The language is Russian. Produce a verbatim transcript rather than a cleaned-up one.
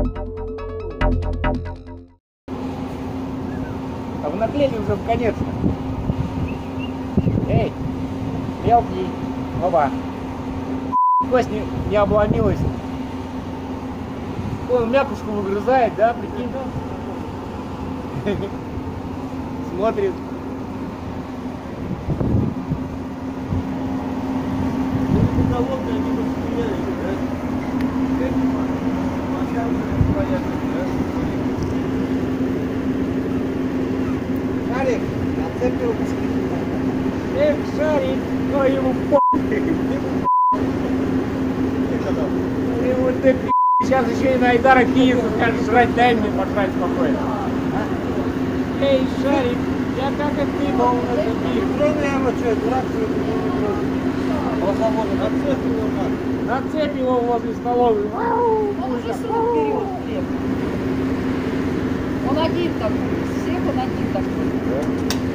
А вы наклеили уже в конец. Эй, мелкий, оба. Кость не, не обломилась. Он мякушку выгрызает, да, прикинь? Смотрит. Шарик, отцепил пуски. Эх, Шарик, ну ему по***й. Ему ты пи***. Сейчас еще и на Айдара кинется, скажет, жрать, дай мне пожрать спокойно. Эй, Шарик, я как и ты был на таких. Трону я его, что, дурак, что это не трону. Полосовода, нацепь его на. Нацепь его возле столовой. Он быстро берет хлеб. Он один такой, из всех он один такой.